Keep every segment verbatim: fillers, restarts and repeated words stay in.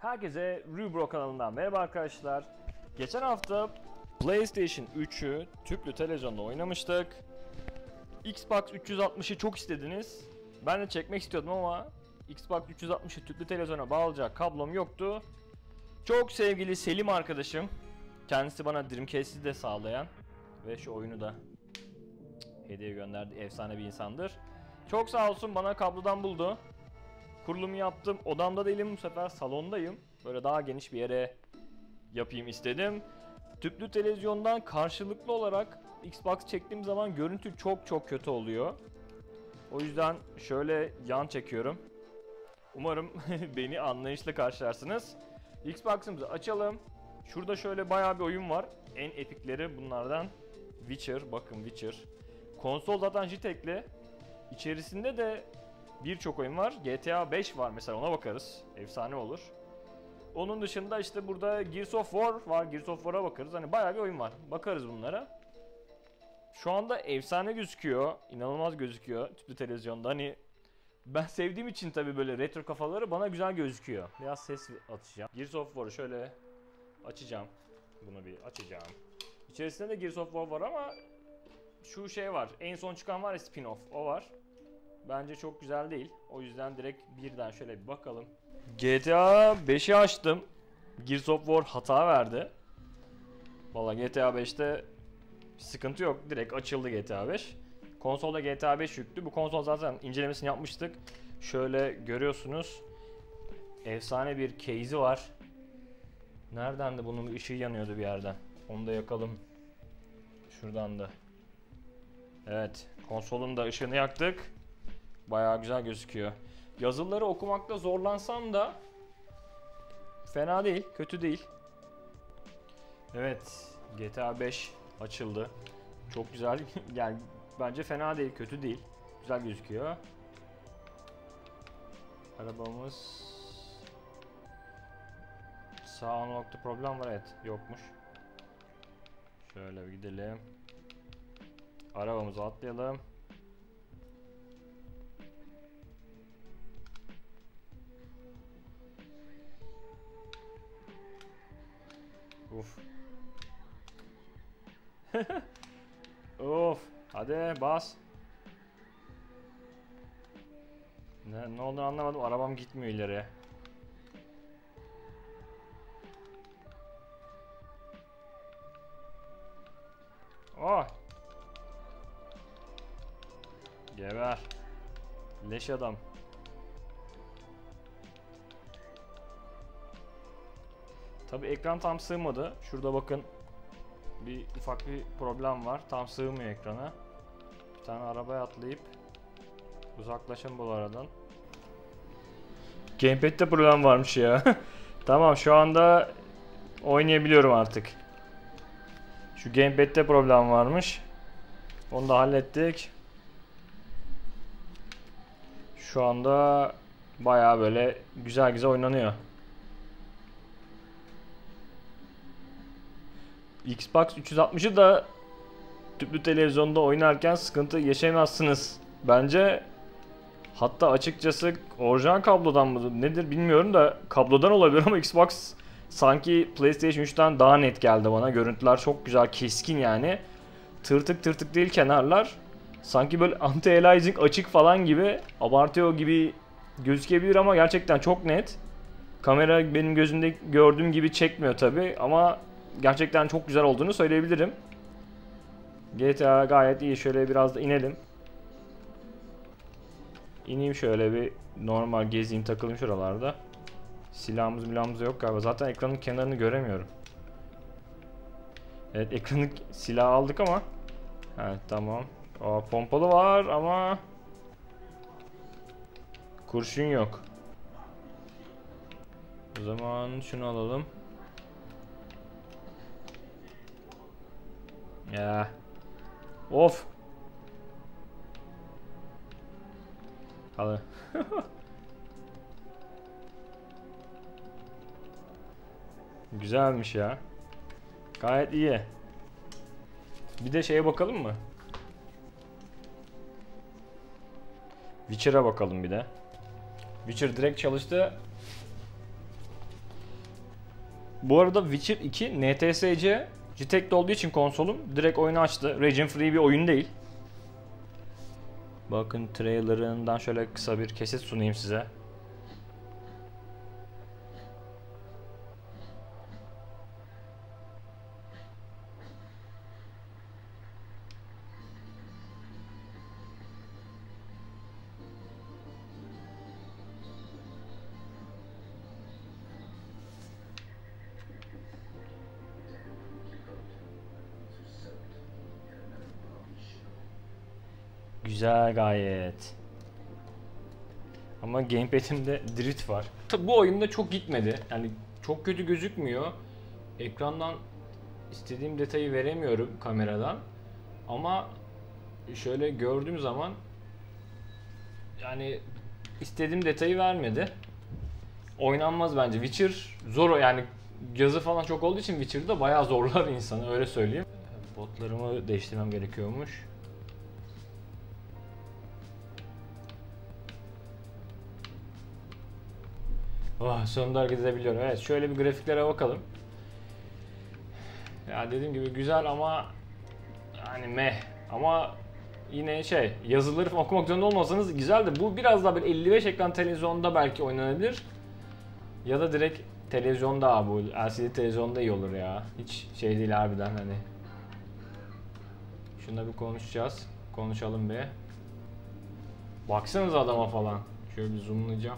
Herkese Rubro kanalından merhaba arkadaşlar. Geçen hafta PlayStation üçü tüplü televizyonda oynamıştık. Xbox üç yüz altmışı çok istediniz. Ben de çekmek istiyordum ama Xbox üç yüz altmışı tüplü televizyona bağlayacak kablom yoktu. Çok sevgili Selim arkadaşım, kendisi bana Dreamcast'i de sağlayan ve şu oyunu da hediye gönderdi, efsane bir insandır. Çok sağ olsun, bana kablodan buldu. Kurulumu yaptım. Odamda değilim bu sefer, salondayım. Böyle daha geniş bir yere yapayım istedim. Tüplü televizyondan karşılıklı olarak Xbox çektiğim zaman görüntü çok çok kötü oluyor. O yüzden şöyle yan çekiyorum. Umarım beni anlayışla karşılarsınız. Xbox'ımızı açalım. Şurada şöyle bayağı bir oyun var. En epikleri bunlardan Witcher. Bakın Witcher. Konsol zaten JITEK'li. İçerisinde de birçok oyun var. G T A beş var mesela, ona bakarız. Efsane olur. Onun dışında işte burada Gears of War var. Gears of War'a bakarız. Hani bayağı bir oyun var. Bakarız bunlara. Şu anda efsane gözüküyor. İnanılmaz gözüküyor tüplü televizyonda. Hani ben sevdiğim için tabii böyle retro kafaları bana güzel gözüküyor. Biraz ses açacağım. Gears of War'ı şöyle açacağım. Bunu bir açacağım. İçerisinde de Gears of War var ama şu şey var. En son çıkan var ya, spin-off. O var. Bence çok güzel değil. O yüzden direkt birden şöyle bir bakalım. G T A beşi açtım. Gears of War hata verdi. Vallahi G T A beşte sıkıntı yok. Direkt açıldı G T A beş. Konsolda G T A beş yüklü. Bu konsol zaten incelemesini yapmıştık. Şöyle görüyorsunuz. Efsane bir case'i var. Nereden de bunun ışığı yanıyordu bir yerden. Onu da yakalım. Şuradan da. Evet. Konsolun da ışığını yaktık. Bayağı güzel gözüküyor. Yazıları okumakta zorlansam da fena değil, kötü değil. Evet, G T A beş açıldı. Çok güzel. Yani bence fena değil, kötü değil. Güzel gözüküyor. Arabamız sağ unlock'ta problem var, evet, yokmuş. Şöyle bir gidelim. Arabamızı atlayalım. Uf. Of. Hadi bas. Ne, ne olduğunu anlamadım. Arabam gitmiyor ileriye. Oh. Geber. Leş adam. Tabi ekran tam sığmadı. Şurada bakın. Bir ufak bir problem var. Tam sığmıyor ekrana. Bir tane arabaya atlayıp uzaklaşın bu aradan. Gamepad'de problem varmış ya. Tamam, şu anda oynayabiliyorum artık. Şu Gamepad'de problem varmış. Onu da hallettik. Şu anda bayağı böyle güzel güzel oynanıyor. Xbox üç yüz altmışı da tüplü televizyonda oynarken sıkıntı yaşayamazsınız bence. Hatta açıkçası orijinal kablodan mı nedir bilmiyorum da kablodan olabilir ama Xbox sanki PlayStation üçten daha net geldi bana. Görüntüler çok güzel, keskin yani. Tırtık tırtık değil kenarlar. Sanki böyle anti-aliasing açık falan gibi, abartıyor gibi gözükebilir ama gerçekten çok net. Kamera benim gözümde gördüğüm gibi çekmiyor tabi ama gerçekten çok güzel olduğunu söyleyebilirim. G T A gayet iyi. Şöyle biraz da inelim. İneyim şöyle bir normal gezeyim, takılayım şuralarda. Silahımız milahımız yok galiba. Zaten ekranın kenarını göremiyorum. Evet, ekranı silah aldık ama. Evet, tamam. Aa, pompalı var ama kurşun yok. O zaman şunu alalım. Ya. Of. Hadi. Güzelmiş ya. Gayet iyi. Bir de şeye bakalım mı? Witcher'a bakalım bir de. Witcher direkt çalıştı. Bu arada Witcher iki N T S C G T X'de olduğu için konsolum direkt oyunu açtı. Region free bir oyun değil. Bakın trailerından şöyle kısa bir kesit sunayım size. Güzel gayet. Ama gamepad'imde drift var. Tabi bu oyunda çok gitmedi. Yani çok kötü gözükmüyor. Ekrandan istediğim detayı veremiyorum kameradan. Ama şöyle gördüğüm zaman yani istediğim detayı vermedi. Oynanmaz bence. Witcher zor, yani yazı falan çok olduğu için Witcher'da bayağı zorlar insanı, öyle söyleyeyim. Botlarımı değiştirmem gerekiyormuş. Oh, sonunda hareket edebiliyorum. Evet, şöyle bir grafiklere bakalım. Ya dediğim gibi güzel ama yani meh. Ama yine şey, yazıları falan okumak zorunda olmasanız güzel de bu biraz daha böyle elli beş ekran televizyonda belki oynanabilir. Ya da direkt televizyonda abi, bu L C D televizyonda iyi olur ya. Hiç şey değil harbiden hani. Şuna bir konuşacağız. Konuşalım bir. Baksanıza adama falan. Şöyle bir zoomlayacağım.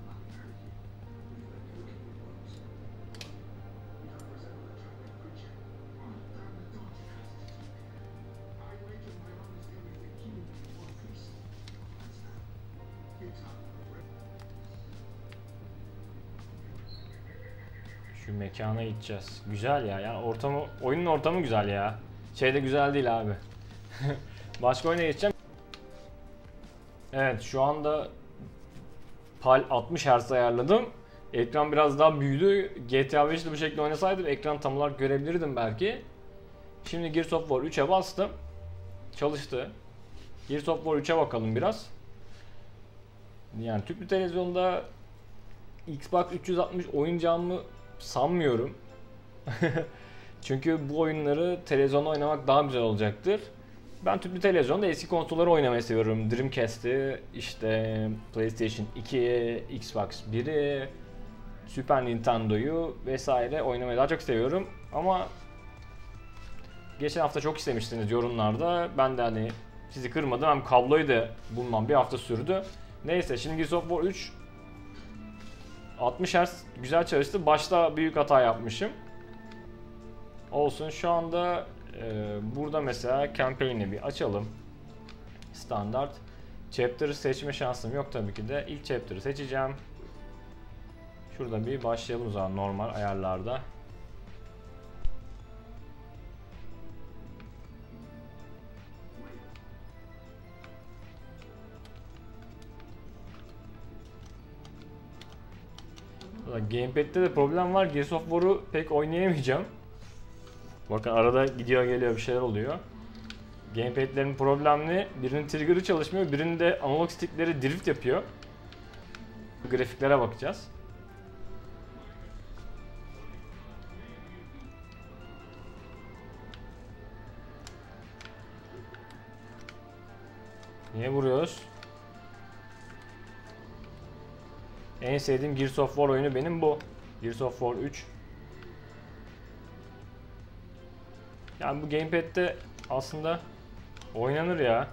Şu mekana gideceğiz. Güzel ya. Yani ortamı, oyunun ortamı güzel ya. Şey de güzel değil abi. Başka oyuna geçeceğim. Evet, şu anda PAL altmış hertz ayarladım. Ekran biraz daha büyüdü. G T A beş'te bu şekilde oynasaydım ekran tam olarak görebilirdim belki. Şimdi Gears of War üç'e bastım. Çalıştı. Gears of War üç'e bakalım biraz. Yani tüplü televizyonda Xbox üç yüz altmış oynayacağımı sanmıyorum. Çünkü bu oyunları televizyonda oynamak daha güzel olacaktır. Ben tüplü televizyonda eski konsolları oynamayı seviyorum. Dreamcast'i, işte PlayStation iki, Xbox bir'i, Super Nintendo'yu vesaire oynamayı daha çok seviyorum. Ama geçen hafta çok istemiştiniz yorumlarda. Ben de hani sizi kırmadım. Hem kabloyu da bulmam bir hafta sürdü. Neyse, şimdi Gears of War üç altmış hertz güzel çalıştı. Başta büyük hata yapmışım. Olsun, şu anda e, burada mesela campaign'i bir açalım. Standart. Chapter'ı seçme şansım yok tabii ki de. İlk chapter'ı seçeceğim. Şurada bir başlayalım o zaman normal ayarlarda. Gamepad'de de problem var. Gears of War'u pek oynayamayacağım. Bakın arada gidiyor geliyor bir şeyler oluyor. Gamepad'lerin problemli. Birinin trigger'ı çalışmıyor, birinin de analog stickleri drift yapıyor. Grafiklere bakacağız. Niye vuruyoruz? En sevdiğim Gears of War oyunu benim bu. Gears of War üç. Yani bu gamepad'de aslında oynanır ya.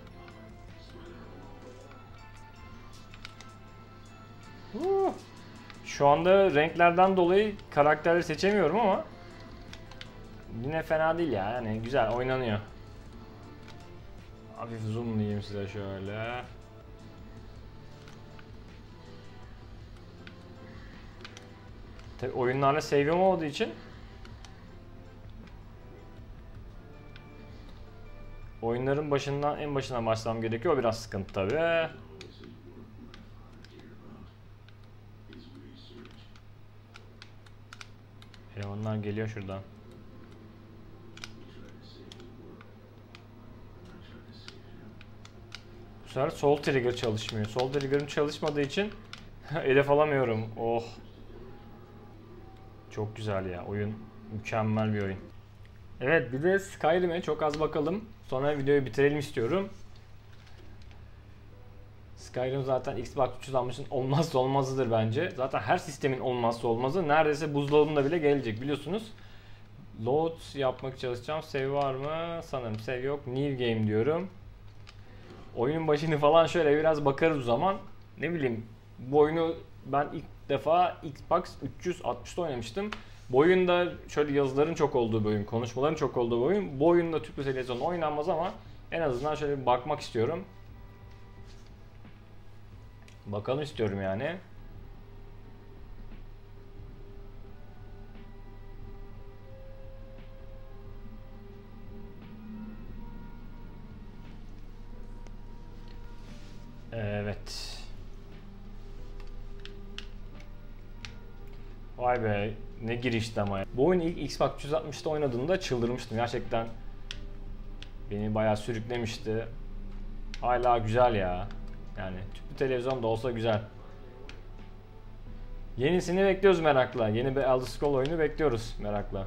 Uh. Şu anda renklerden dolayı karakterleri seçemiyorum ama yine fena değil ya. Yani güzel oynanıyor. Hafif zoomlayayım size şöyle. Tabii oyunlarla save'im olduğu için oyunların başından en başına başlamam gerekiyor. O biraz sıkıntı tabii. Elemanlar geliyor şuradan. Bu sefer sol trigger çalışmıyor. Sol trigger'ım çalışmadığı için hedef alamıyorum. Oh. Çok güzel ya, oyun mükemmel bir oyun. Evet, bir de Skyrim'e çok az bakalım. Sonra videoyu bitirelim istiyorum. Skyrim zaten Xbox üç yüz altmışın olmazsa olmazıdır bence. Zaten her sistemin olmazsa olmazı. Neredeyse buzdolabında bile gelecek biliyorsunuz. Load yapmak çalışacağım. Save var mı? Sanırım save yok. New game diyorum. Oyunun başını falan şöyle biraz bakarız o zaman. Ne bileyim, bu oyunu ben ilk defa Xbox üç yüz altmışta oynamıştım. Bu oyunda şöyle yazıların çok olduğu bir oyun, konuşmaların çok olduğu bir oyun. Bu oyunda tüplü televizyonda oynanmaz ama en azından şöyle bir bakmak istiyorum. Bakalım istiyorum yani. Evet. Vay be, ne girişti ama ya. Bu oyunu ilk Xbox üç yüz altmışta oynadığımda çıldırmıştım gerçekten. Beni bayağı sürüklemişti. Hala güzel ya. Yani tüplü televizyon da olsa güzel. Yenisini bekliyoruz merakla. Yeni bir Elder Scrolls oyunu bekliyoruz merakla.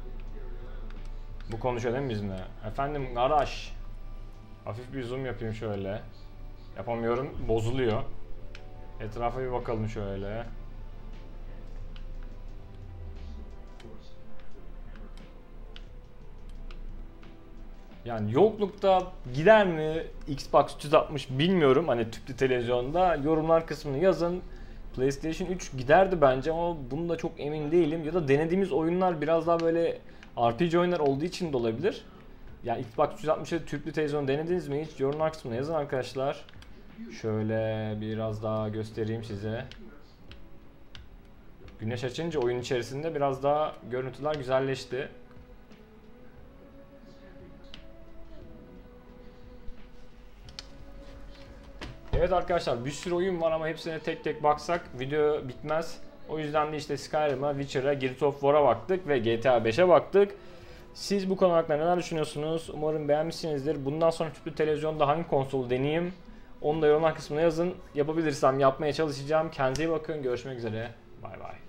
Bu konuşuyor değil mi bizimle? Efendim garaj. Hafif bir zoom yapayım şöyle. Yapamıyorum, bozuluyor. Etrafa bir bakalım şöyle. Yani yoklukta gider mi Xbox üç yüz altmış bilmiyorum, hani tüplü televizyonda. Yorumlar kısmını yazın. PlayStation üç giderdi bence ama bunu da çok emin değilim. Ya da denediğimiz oyunlar biraz daha böyle R P G oyunlar olduğu için de olabilir. Yani Xbox üç yüz altmışta tüplü televizyon denediniz mi hiç? Yorumlar kısmına yazın arkadaşlar. Şöyle biraz daha göstereyim size. Güneş açınca oyun içerisinde biraz daha görüntüler güzelleşti. Evet arkadaşlar, bir sürü oyun var ama hepsine tek tek baksak video bitmez. O yüzden de işte Skyrim'a, Witcher'a, Gears of War'a baktık ve G T A beşe baktık. Siz bu konu hakkında neler düşünüyorsunuz? Umarım beğenmişsinizdir. Bundan sonra tüplü televizyonda hangi konsolu deneyeyim? Onu da yorumlar kısmına yazın. Yapabilirsem yapmaya çalışacağım. Kendinize iyi bakın. Görüşmek üzere. Bay bay.